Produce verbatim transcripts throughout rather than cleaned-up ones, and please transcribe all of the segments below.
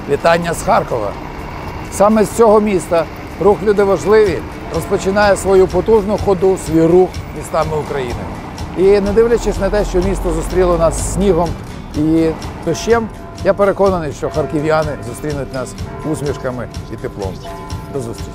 Вітання з Харкова. Саме з цього міста рух «Люди важливі» розпочинає свою потужну ходу, свій рух містами України. І не дивлячись на те, що місто зустріло нас снігом і дощем, я переконаний, що харків'яни зустрінуть нас усмішками і теплом. До зустрічі!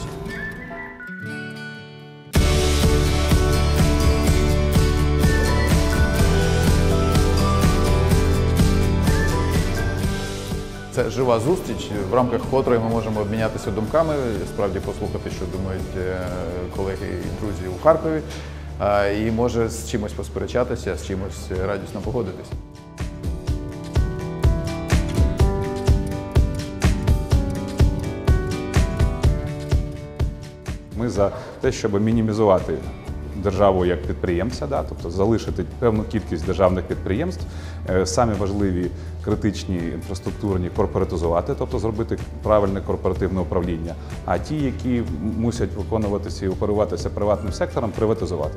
Це жива зустріч, в рамках котрої ми можемо обмінятися думками, справді послухати, що думають колеги і друзі у Харкові, і може з чимось посперечатися, з чимось радісно погодитися. Ми за те, щоб мінімізувати державу як підприємця, да, тобто залишити певну кількість державних підприємств, самі важливі критичні інфраструктурні корпоратизувати, тобто зробити правильне корпоративне управління, а ті, які мусять виконуватися і оперуватися приватним сектором, приватизувати.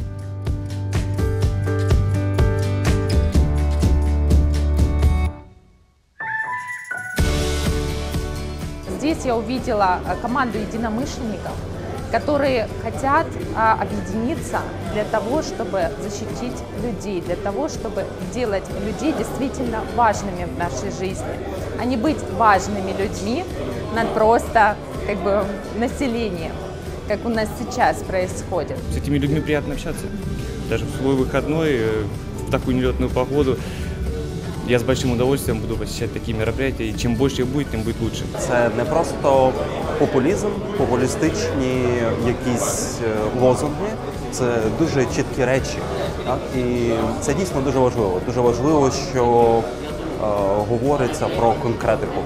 Здесь я увидела команду единомышленников, которые хотят а, объединиться для того, чтобы защитить людей, для того, чтобы делать людей действительно важными в нашей жизни, а не быть важными людьми над просто как бы населением, как у нас сейчас происходит. С этими людьми приятно общаться. Даже в свой выходной, в такую нелетную погоду, я з большим удовольствием буду посещать такі мероприятия, і чим більше їх буде, тим буде краще. Це не просто популізм, популістичні якісь лозунги, це дуже чіткі речі. Так? І це дійсно дуже важливо. Дуже важливо, що е, говориться про конкретику.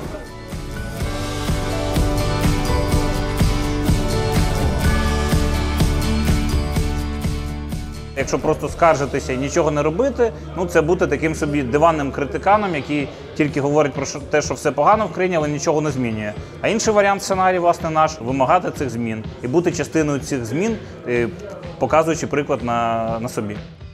Якщо просто скаржитися і нічого не робити, ну це бути таким собі диванним критиканом, який тільки говорить про те, що все погано в країні, але нічого не змінює. А інший варіант сценарію, власне, наш – вимагати цих змін і бути частиною цих змін, показуючи приклад на, на собі.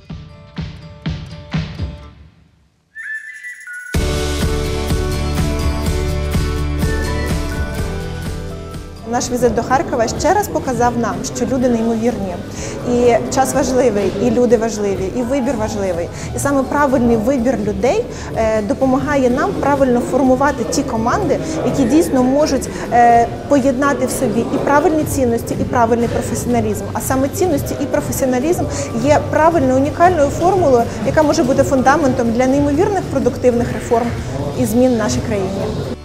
Наш візит до Харкова ще раз показав нам, що люди неймовірні, і час важливий, і люди важливі, і вибір важливий. І саме правильний вибір людей допомагає нам правильно формувати ті команди, які дійсно можуть поєднати в собі і правильні цінності, і правильний професіоналізм. А саме цінності і професіоналізм є правильною, унікальною формулою, яка може бути фундаментом для неймовірних продуктивних реформ і змін в нашій країні.